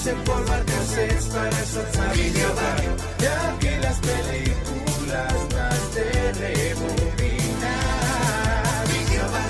desempolvarte a sets para soltar Videobar, ya que las películas más de rebobinar. Videobar.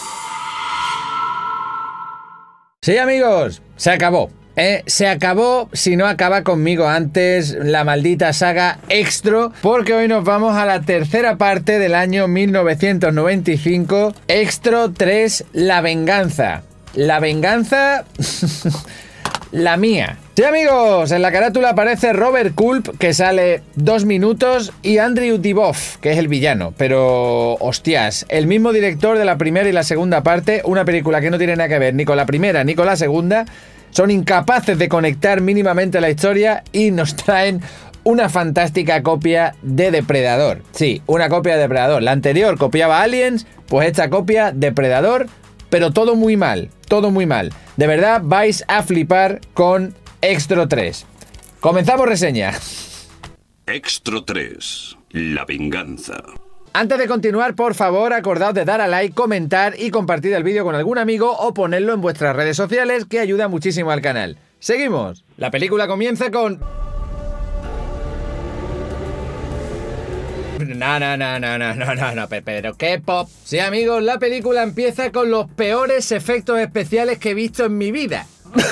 Sí, amigos, se acabó. Se acabó, si no acaba conmigo antes, la maldita saga Extro, porque hoy nos vamos a la tercera parte del año 1995, Extro 3, La Venganza. La venganza... la mía. Sí, amigos, en la carátula aparece Robert Culp, que sale 2 minutos, y Andrew Divoff, que es el villano. Pero, hostias, el mismo director de la primera y la segunda parte, una película que no tiene nada que ver ni con la primera ni con la segunda, son incapaces de conectar mínimamente la historia y nos traen una fantástica copia de Depredador. Sí, una copia de Depredador. La anterior copiaba Aliens, pues esta copia Depredador, pero todo muy mal, todo muy mal. De verdad vais a flipar con Extro 3. Comenzamos reseña. Extro 3, La Venganza. Antes de continuar, por favor, acordaos de dar a like, comentar y compartir el vídeo con algún amigo o ponerlo en vuestras redes sociales, que ayuda muchísimo al canal. Seguimos. La película comienza con... No, pero qué pop. Sí, amigos, la película empieza con los peores efectos especiales que he visto en mi vida.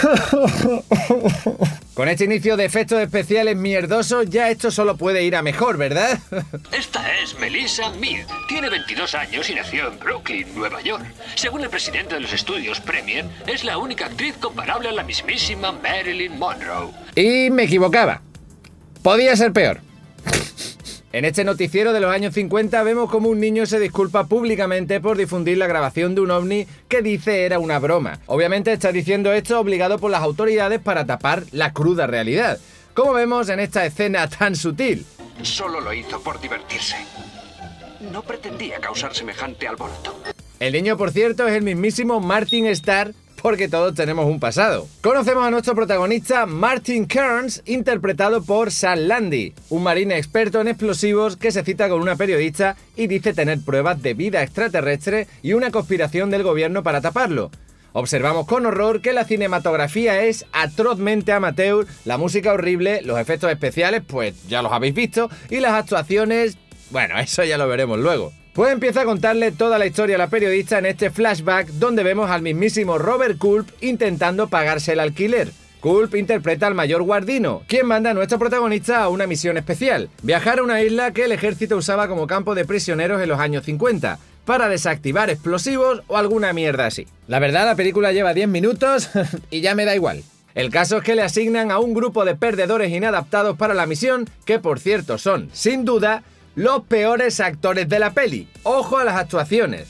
Con este inicio de efectos especiales mierdosos, ya esto solo puede ir a mejor, ¿verdad? Esta es Melissa Mead. Tiene 22 años y nació en Brooklyn, Nueva York. Según el presidente de los estudios Premier, es la única actriz comparable a la mismísima Marilyn Monroe. Y me equivocaba. Podía ser peor. En este noticiero de los años 50 vemos como un niño se disculpa públicamente por difundir la grabación de un ovni que dice era una broma. Obviamente está diciendo esto obligado por las autoridades para tapar la cruda realidad, como vemos en esta escena tan sutil. Solo lo hizo por divertirse. No pretendía causar semejante alboroto. El niño, por cierto, es el mismísimo Martin Starr, porque todos tenemos un pasado. Conocemos a nuestro protagonista Martin Kearns, interpretado por Sam Landy, un marine experto en explosivos que se cita con una periodista y dice tener pruebas de vida extraterrestre y una conspiración del gobierno para taparlo. Observamos con horror que la cinematografía es atrozmente amateur, la música horrible, los efectos especiales, pues ya los habéis visto, y las actuaciones, bueno, eso ya lo veremos luego. Pues empieza a contarle toda la historia a la periodista en este flashback donde vemos al mismísimo Robert Culp intentando pagarse el alquiler. Culp interpreta al mayor Guardino, quien manda a nuestro protagonista a una misión especial: viajar a una isla que el ejército usaba como campo de prisioneros en los años 50, para desactivar explosivos o alguna mierda así. La verdad, la película lleva 10 minutos y ya me da igual. El caso es que le asignan a un grupo de perdedores inadaptados para la misión, que por cierto son, sin duda, los peores actores de la peli. ¡Ojo a las actuaciones!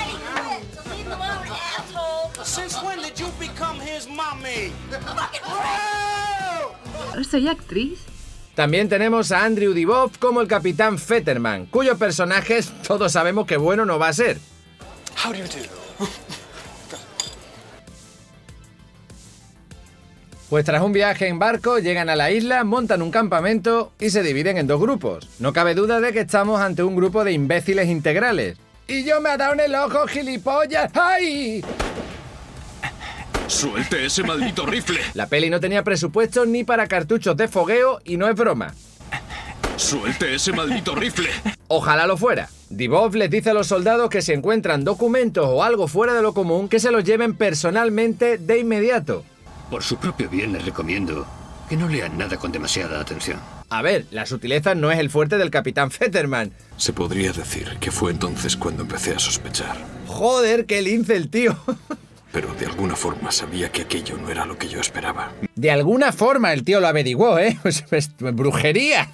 ¿Soy actriz? También tenemos a Andrew Divoff como el capitán Fetterman, cuyo personaje todos sabemos que bueno no va a ser. Pues tras un viaje en barco, llegan a la isla, montan un campamento y se dividen en dos grupos. No cabe duda de que estamos ante un grupo de imbéciles integrales. ¡Y yo me ha dado en el ojo, gilipollas! ¡Ay! ¡Suelte ese maldito rifle! La peli no tenía presupuesto ni para cartuchos de fogueo y no es broma. ¡Suelte ese maldito rifle! Ojalá lo fuera. Divoff les dice a los soldados que si encuentran documentos o algo fuera de lo común, que se los lleven personalmente de inmediato. Por su propio bien les recomiendo que no lean nada con demasiada atención. A ver, la sutileza no es el fuerte del capitán Fetterman. Se podría decir que fue entonces cuando empecé a sospechar. Joder, qué lince el tío. Pero de alguna forma sabía que aquello no era lo que yo esperaba. De alguna forma el tío lo averiguó, ¿eh? Brujería.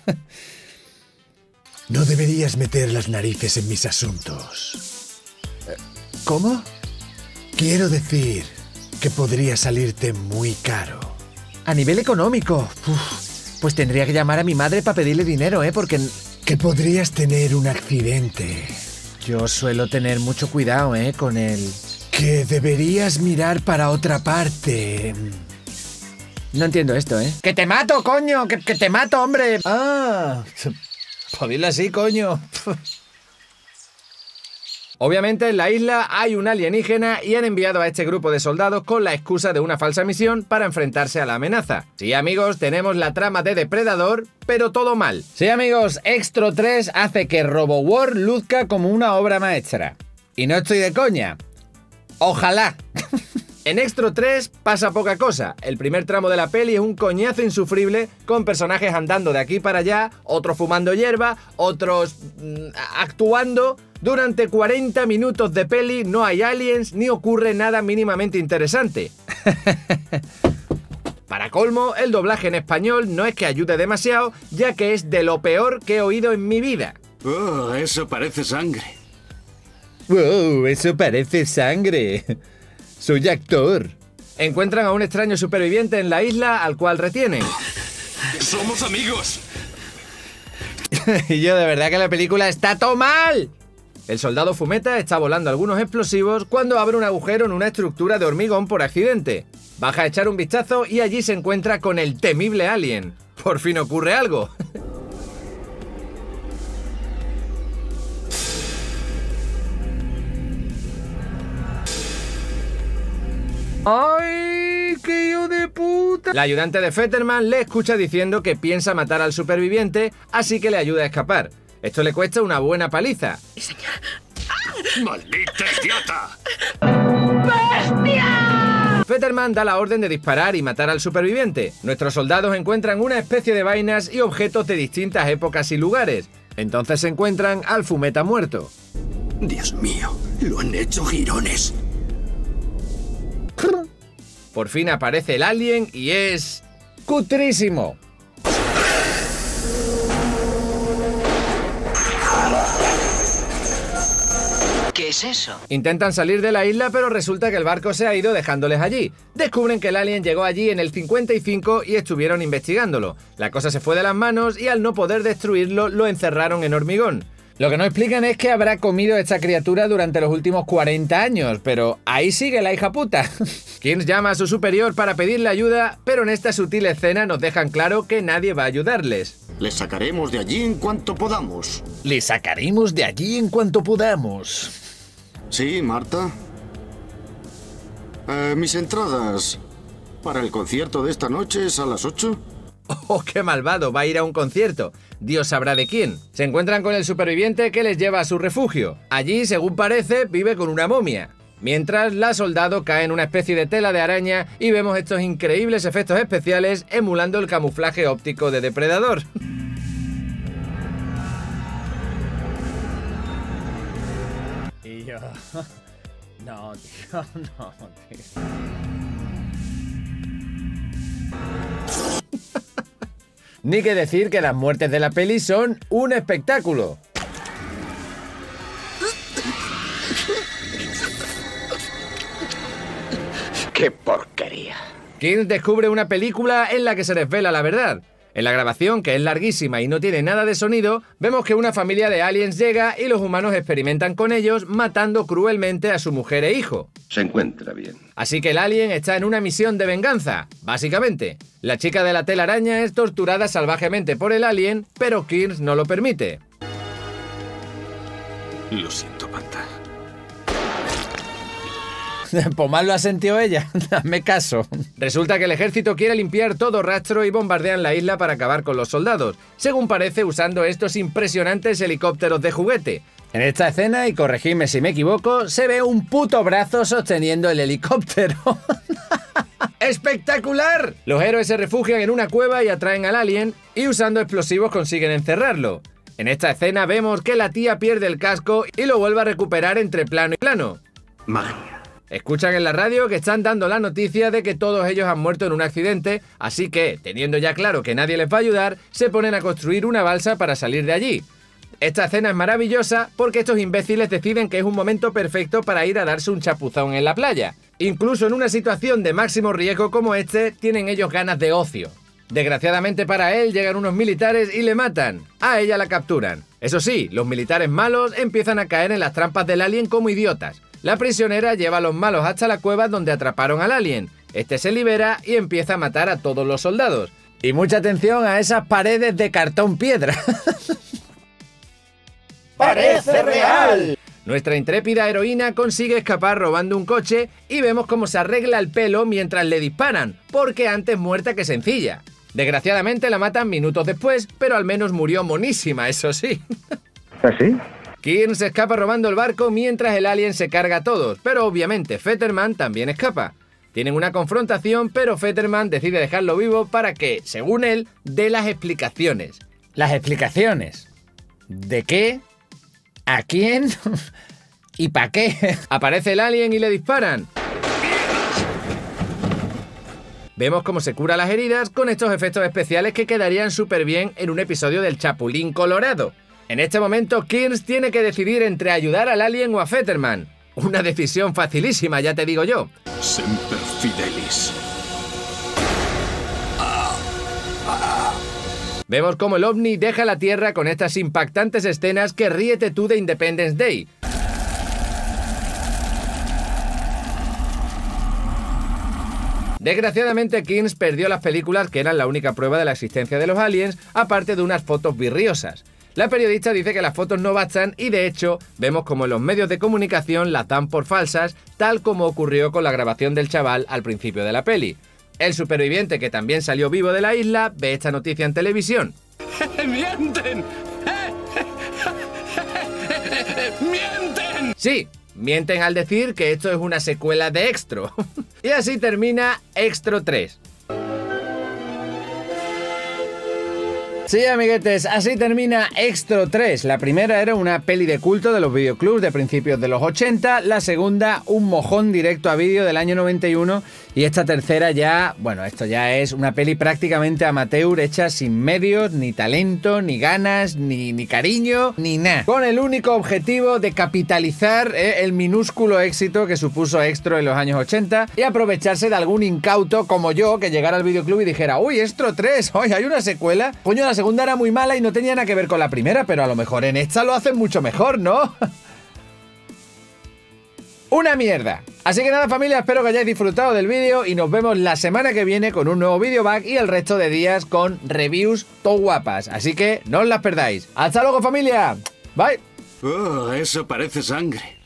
No deberías meter las narices en mis asuntos. ¿Cómo? Quiero decir que podría salirte muy caro. A nivel económico. Pues tendría que llamar a mi madre para pedirle dinero, ¿eh? Porque... Que podrías tener un accidente. Yo suelo tener mucho cuidado, ¿eh? Con el... Que deberías mirar para otra parte. No entiendo esto, ¿eh? ¡Que te mato, coño! ¡Que te mato, hombre! ¡Ah! Para dile así, coño. Obviamente en la isla hay un alienígena y han enviado a este grupo de soldados con la excusa de una falsa misión para enfrentarse a la amenaza. Sí, amigos, tenemos la trama de Depredador, pero todo mal. Sí, amigos, Extro 3 hace que RoboWar luzca como una obra maestra. Y no estoy de coña. Ojalá. En Extro 3 pasa poca cosa. El primer tramo de la peli es un coñazo insufrible con personajes andando de aquí para allá, otros fumando hierba, otros actuando. Durante 40 minutos de peli no hay aliens ni ocurre nada mínimamente interesante. Para colmo, el doblaje en español no es que ayude demasiado, ya que es de lo peor que he oído en mi vida. Oh, eso parece sangre. ¡Wow! Eso parece sangre. Soy actor. Encuentran a un extraño superviviente en la isla al cual retienen. ¡Somos amigos! Y yo, de verdad que la película está todo mal. El soldado Fumeta está volando algunos explosivos cuando abre un agujero en una estructura de hormigón por accidente. Baja a echar un vistazo y allí se encuentra con el temible alien. Por fin ocurre algo. ¡Ay, qué hijo de puta! La ayudante de Fetterman le escucha diciendo que piensa matar al superviviente, así que le ayuda a escapar. Esto le cuesta una buena paliza. ¡Maldita idiota! ¡Bestia! Fetterman da la orden de disparar y matar al superviviente. Nuestros soldados encuentran una especie de vainas y objetos de distintas épocas y lugares. Entonces se encuentran al Fumeta muerto. Dios mío, lo han hecho girones. Por fin aparece el alien y es... ¡cutrísimo! ¿Qué es eso? Intentan salir de la isla, pero resulta que el barco se ha ido dejándoles allí. Descubren que el alien llegó allí en el 55 y estuvieron investigándolo. La cosa se fue de las manos y al no poder destruirlo, lo encerraron en hormigón. Lo que no explican es que habrá comido esta criatura durante los últimos 40 años, pero ahí sigue la hija puta. Kearns llama a su superior para pedirle ayuda, pero en esta sutil escena nos dejan claro que nadie va a ayudarles. Les sacaremos de allí en cuanto podamos. Le sacaremos de allí en cuanto podamos. Sí, Marta. Mis entradas para el concierto de esta noche es a las 8. ¡Oh, qué malvado! Va a ir a un concierto. Dios sabrá de quién. Se encuentran con el superviviente que les lleva a su refugio. Allí, según parece, vive con una momia. Mientras, la soldado cae en una especie de tela de araña y vemos estos increíbles efectos especiales emulando el camuflaje óptico de Depredador. Y yo... No, tío, no, tío. Ni que decir que las muertes de la peli son un espectáculo. ¡Qué porquería! Kearns descubre una película en la que se desvela la verdad. En la grabación, que es larguísima y no tiene nada de sonido, vemos que una familia de aliens llega y los humanos experimentan con ellos, matando cruelmente a su mujer e hijo. Se encuentra bien. Así que el alien está en una misión de venganza, básicamente. La chica de la telaraña es torturada salvajemente por el alien, pero Kearns no lo permite. Lo siento, Panta. Pues mal lo ha sentido ella, hazme caso. Resulta que el ejército quiere limpiar todo rastro y bombardean la isla para acabar con los soldados, según parece usando estos impresionantes helicópteros de juguete. En esta escena, y corregidme si me equivoco, se ve un puto brazo sosteniendo el helicóptero. ¡Espectacular! Los héroes se refugian en una cueva y atraen al alien, y usando explosivos consiguen encerrarlo. En esta escena vemos que la tía pierde el casco y lo vuelve a recuperar entre plano y plano. Magia. Escuchan en la radio que están dando la noticia de que todos ellos han muerto en un accidente, así que, teniendo ya claro que nadie les va a ayudar, se ponen a construir una balsa para salir de allí. Esta escena es maravillosa porque estos imbéciles deciden que es un momento perfecto para ir a darse un chapuzón en la playa. Incluso en una situación de máximo riesgo como este, tienen ellos ganas de ocio. Desgraciadamente para él, llegan unos militares y le matan. A ella la capturan. Eso sí, los militares malos empiezan a caer en las trampas del alien como idiotas. La prisionera lleva a los malos hasta la cueva donde atraparon al alien. Este se libera y empieza a matar a todos los soldados. Y mucha atención a esas paredes de cartón piedra. ¡Parece real! Nuestra intrépida heroína consigue escapar robando un coche y vemos cómo se arregla el pelo mientras le disparan, porque antes muerta que sencilla. Desgraciadamente la matan minutos después, pero al menos murió monísima, eso sí. ¿Así? Kearns se escapa robando el barco mientras el alien se carga a todos, pero obviamente Fetterman también escapa. Tienen una confrontación, pero Fetterman decide dejarlo vivo para que, según él, dé las explicaciones. ¿Las explicaciones? ¿De qué? ¿A quién? ¿Y para qué? Aparece el alien y le disparan. Vemos cómo se cura las heridas con estos efectos especiales que quedarían súper bien en un episodio del Chapulín Colorado. En este momento, Kearns tiene que decidir entre ayudar al alien o a Fetterman. Una decisión facilísima, ya te digo yo. Semper Fidelis. Vemos cómo el ovni deja la Tierra con estas impactantes escenas que ríete tú de Independence Day. Desgraciadamente, Kearns perdió las películas que eran la única prueba de la existencia de los aliens, aparte de unas fotos virriosas. La periodista dice que las fotos no bastan y, de hecho, vemos como los medios de comunicación las dan por falsas, tal como ocurrió con la grabación del chaval al principio de la peli. El superviviente, que también salió vivo de la isla, ve esta noticia en televisión. ¡Mienten! ¡Mienten! Sí, mienten al decir que esto es una secuela de Extro. Y así termina Extro 3. Sí, amiguetes, así termina Extro 3. La primera era una peli de culto de los videoclubs de principios de los 80, la segunda un mojón directo a vídeo del año 91 y esta tercera ya, bueno, esto ya es una peli prácticamente amateur hecha sin medios, ni talento, ni ganas, ni cariño, ni nada. Con el único objetivo de capitalizar el minúsculo éxito que supuso Extro en los años 80 y aprovecharse de algún incauto como yo que llegara al videoclub y dijera, uy, Extro 3, hoy hay una secuela. Coño, la segunda era muy mala y no tenía nada que ver con la primera, pero a lo mejor en esta lo hacen mucho mejor, ¿no? ¡Una mierda! Así que nada, familia, espero que hayáis disfrutado del vídeo y nos vemos la semana que viene con un nuevo videobag y el resto de días con reviews todo guapas. Así que no os las perdáis. ¡Hasta luego, familia! Bye. Oh, eso parece sangre.